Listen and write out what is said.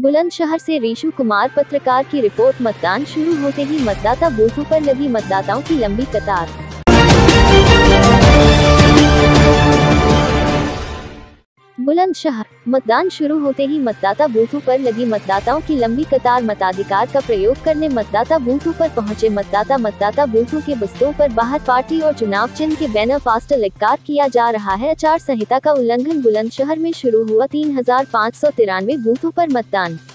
बुलंदशहर से रीशु कुमार पत्रकार की रिपोर्ट। मतदान शुरू होते ही मतदाता बूथों पर लगी मतदाताओं की लंबी कतार। बुलंदशहर मतदान शुरू होते ही मतदाता बूथों पर लगी मतदाताओं की लंबी कतार। मताधिकार का प्रयोग करने मतदाता बूथों पर पहुंचे मतदाता बूथों के बस्तों पर बाहर पार्टी और चुनाव चिन्ह के बैनर फास्ट लटकार किया जा रहा है। आचार संहिता का उल्लंघन। बुलंदशहर में शुरू हुआ 3593 बूथों पर मतदान।